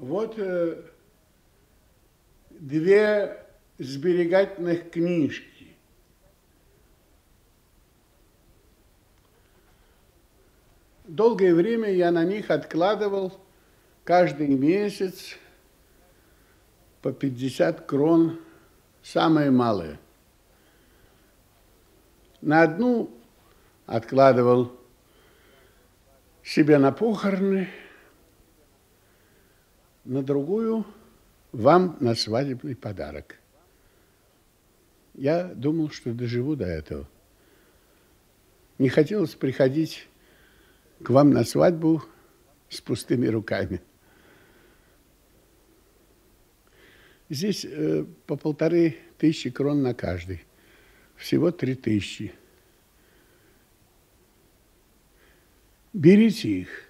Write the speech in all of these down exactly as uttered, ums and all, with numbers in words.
Вот э, две сберегательных книжки. Долгое время я на них откладывал каждый месяц по пятьдесят крон, самое малое. На одну откладывал себе на похороны, на другую вам на свадебный подарок. Я думал, что доживу до этого. Не хотелось приходить к вам на свадьбу с пустыми руками. Здесь э, по полторы тысячи крон на каждый. Всего три тысячи. Берите их.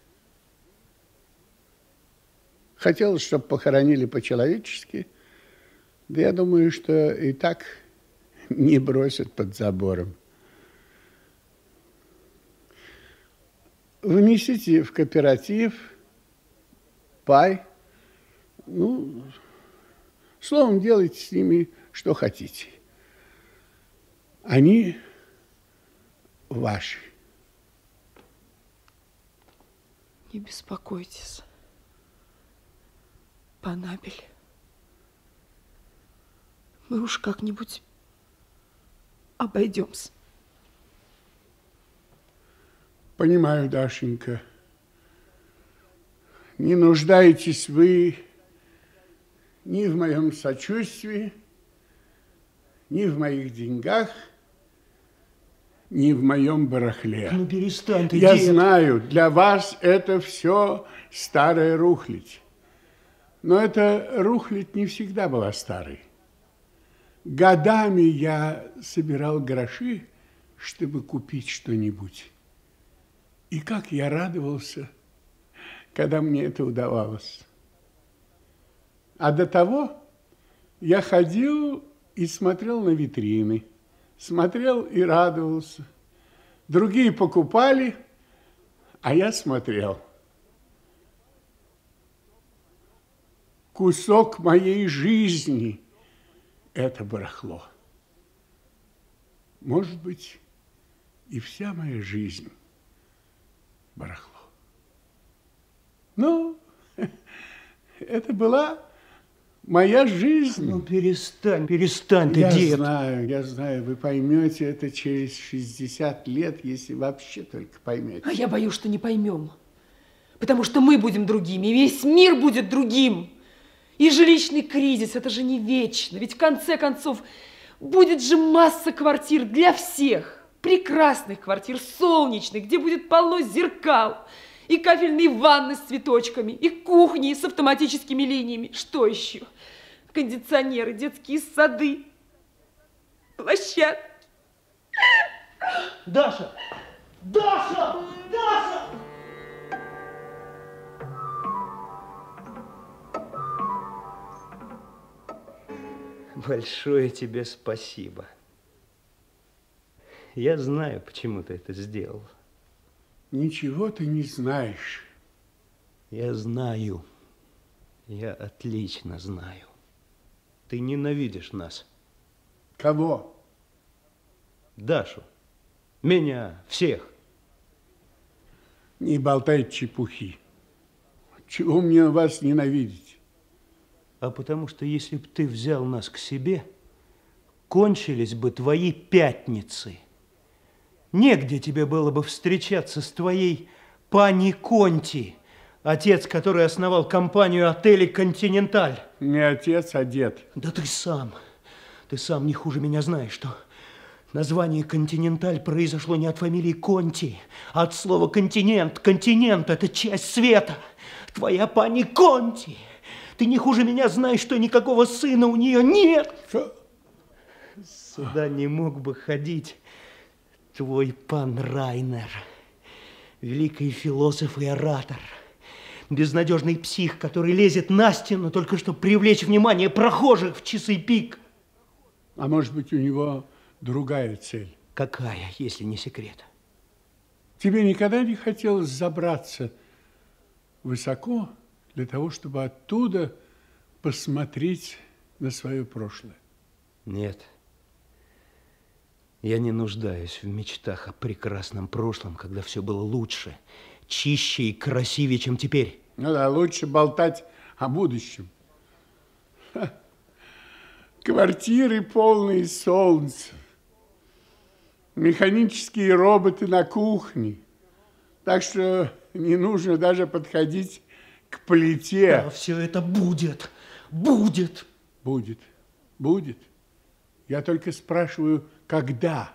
Хотелось, чтобы похоронили по-человечески. Да я думаю, что и так не бросят под забором. Внесите в кооператив пай. Ну, словом, делайте с ними, что хотите. Они ваши. Не беспокойтесь, пан Абель. Мы уж как-нибудь обойдемся. Понимаю, Дашенька. Не нуждаетесь вы ни в моем сочувствии, ни в моих деньгах, ни в моем барахле. Ну, перестань ты, Я дед. знаю, для вас это все старая рухлядь. Но эта рухлядь не всегда была старой. Годами я собирал гроши, чтобы купить что-нибудь. И как я радовался, когда мне это удавалось. А до того я ходил и смотрел на витрины, смотрел и радовался. Другие покупали, а я смотрел. Кусок моей жизни – это барахло. Может быть, и вся моя жизнь – барахло. Ну, это была моя жизнь. Ну, перестань, перестань ты, я дед. Я знаю, я знаю, вы поймете это через шестьдесят лет, если вообще только поймете. А я боюсь, что не поймем. Потому что мы будем другими, и весь мир будет другим. И жилищный кризис, это же не вечно. Ведь в конце концов будет же масса квартир для всех. Прекрасных квартир, солнечных, где будет полно зеркал. И кафельные ванны с цветочками, и кухни с автоматическими линиями. Что еще? Кондиционеры, детские сады, площадки. Даша! Даша! Даша! Большое тебе спасибо. Я знаю, почему ты это сделал. Ничего ты не знаешь. Я знаю. Я отлично знаю. Ты ненавидишь нас. Кого? Дашу. Меня. Всех. Не болтай чепухи. Чего мне вас ненавидеть? А потому что если бы ты взял нас к себе, кончились бы твои пятницы. Негде тебе было бы встречаться с твоей пани Конти, отец, который основал компанию отелей «Континенталь». Не отец, а дед. Да ты сам, ты сам не хуже меня знаешь, что название «Континенталь» произошло не от фамилии Конти, а от слова «континент». Континент – это часть света. Твоя пани Конти. Ты не хуже меня знаешь, что никакого сына у нее нет. Что? Сюда не мог бы ходить твой пан Райнер, великий философ и оратор, безнадежный псих, который лезет на стену, только чтобы привлечь внимание прохожих в часы пик. А может быть, у него другая цель? Какая, если не секрет? Тебе никогда не хотелось забраться высоко для того, чтобы оттуда посмотреть на свое прошлое? Нет. Я не нуждаюсь в мечтах о прекрасном прошлом, когда все было лучше, чище и красивее, чем теперь. Ну да, лучше болтать о будущем. Ха. Квартиры полные солнца, механические роботы на кухне, так что не нужно даже подходить к плите. Да, все это будет, будет. Будет, будет. Я только спрашиваю, когда?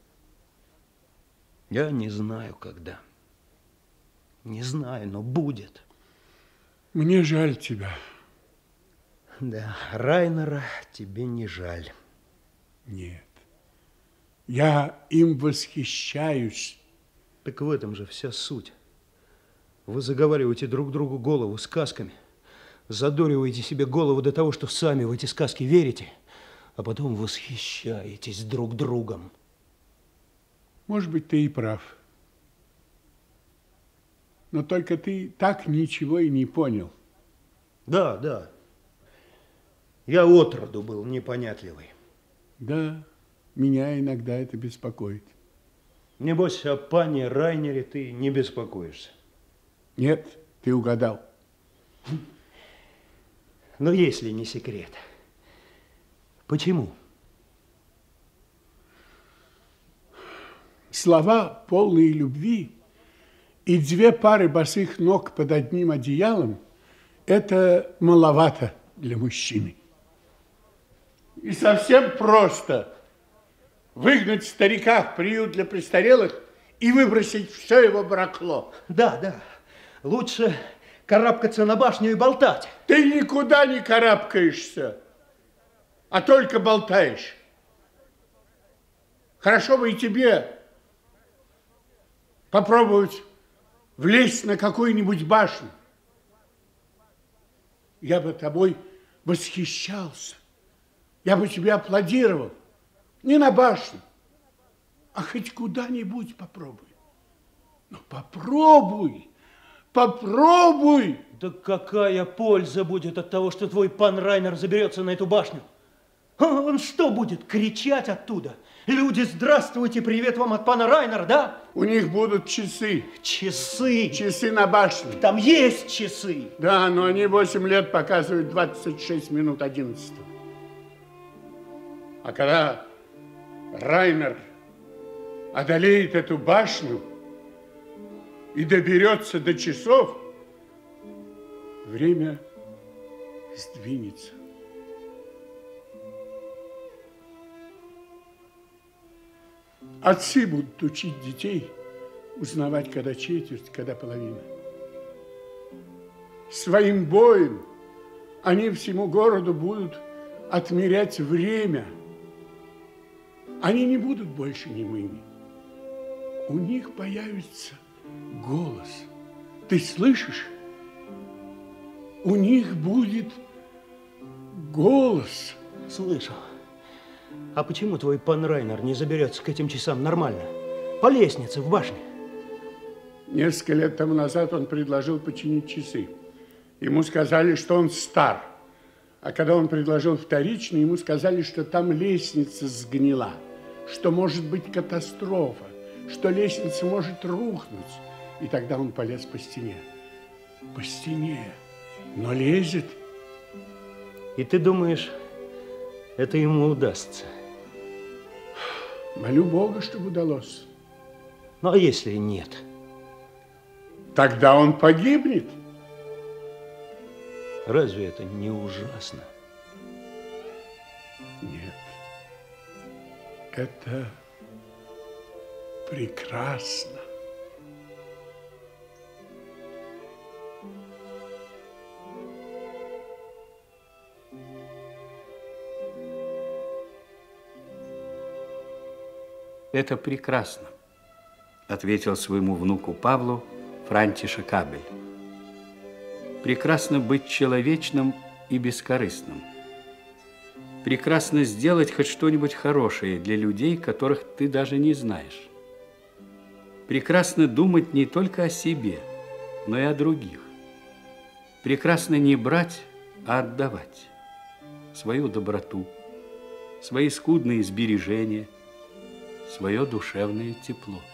Я не знаю, когда. Не знаю, но будет. Мне жаль тебя. Да, Райнера тебе не жаль. Нет. Я им восхищаюсь. Так в этом же вся суть. Вы заговариваете друг другу голову сказками, задуриваете себе голову до того, что сами в эти сказки верите, а потом восхищаетесь друг другом. Может быть, ты и прав. Но только ты так ничего и не понял. Да, да. Я отроду был непонятливый. Да, меня иногда это беспокоит. Небось, о пане Райнере ты не беспокоишься. Нет, ты угадал. Но если не секрет, почему? Слова, полные любви, и две пары босых ног под одним одеялом – это маловато для мужчины. И совсем просто выгнать старика в приют для престарелых и выбросить все его барахло. Да, да. Лучше карабкаться на башню и болтать. Ты никуда не карабкаешься, а только болтаешь. Хорошо бы и тебе попробовать влезть на какую-нибудь башню. Я бы тобой восхищался. Я бы тебе аплодировал. Не на башню, а хоть куда-нибудь попробуй. Ну, попробуй, попробуй. Да какая польза будет от того, что твой пан Райнер заберется на эту башню? Он что будет, кричать оттуда? Люди, здравствуйте, привет вам от пана Райнера, да? У них будут часы. Часы. Часы на башне. Там есть часы. Да, но они восемь лет показывают двадцать шесть минут одиннадцатого. А когда Райнер одолеет эту башню и доберется до часов, время сдвинется. Отцы будут учить детей узнавать, когда четверть, когда половина. Своим боем они всему городу будут отмерять время. Они не будут больше немыми. У них появится голос. Ты слышишь? У них будет голос. Слышу. А почему твой пан Райнер не заберется к этим часам нормально? По лестнице в башне. Несколько лет тому назад он предложил починить часы. Ему сказали, что он стар. А когда он предложил вторично, ему сказали, что там лестница сгнила, что может быть катастрофа, что лестница может рухнуть. И тогда он полез по стене. По стене. Но лезет. И ты думаешь, это ему удастся? Молю Бога, чтобы удалось. Ну, а если нет? Тогда он погибнет. Разве это не ужасно? Нет. Это прекрасно. Это прекрасно, ответил своему внуку Павлу Франтишек Абель. Прекрасно быть человечным и бескорыстным. Прекрасно сделать хоть что-нибудь хорошее для людей, которых ты даже не знаешь. Прекрасно думать не только о себе, но и о других. Прекрасно не брать, а отдавать свою доброту, свои скудные сбережения, свое душевное тепло.